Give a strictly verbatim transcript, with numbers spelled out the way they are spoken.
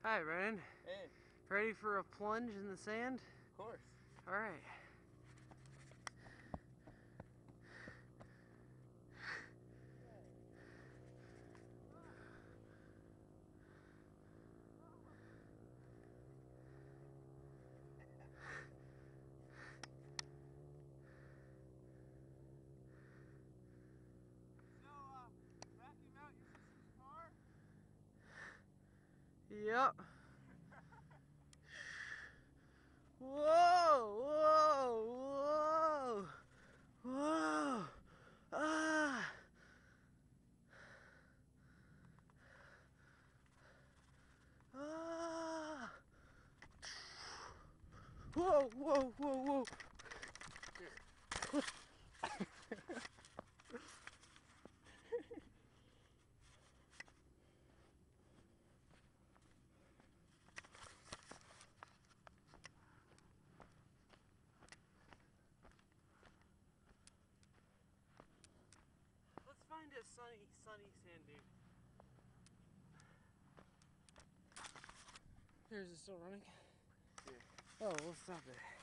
Hi, Ryan. Hey. Ready for a plunge in the sand? Of course. All right. So, uh, vacuum out your sister's car? Yep. Whoa! Whoa! Whoa! Whoa! Ah! Ah! Whoa! Whoa! Whoa! Whoa! Let's find a sunny, sunny sand dune. Here's it still running? Yeah. Oh, we'll stop it.